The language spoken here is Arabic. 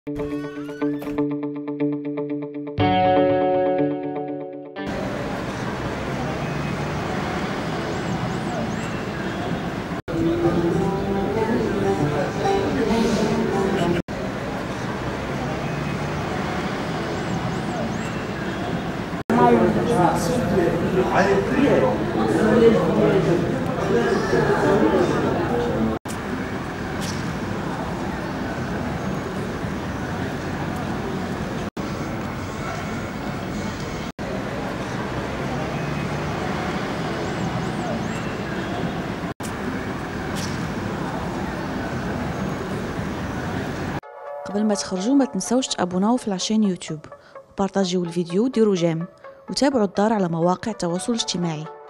قبل ما تخرجوا ما تنسوش تابوناو في العشان يوتيوب وبارطاجيو الفيديو وديروا جيم وتابعوا الدار على مواقع التواصل الاجتماعي.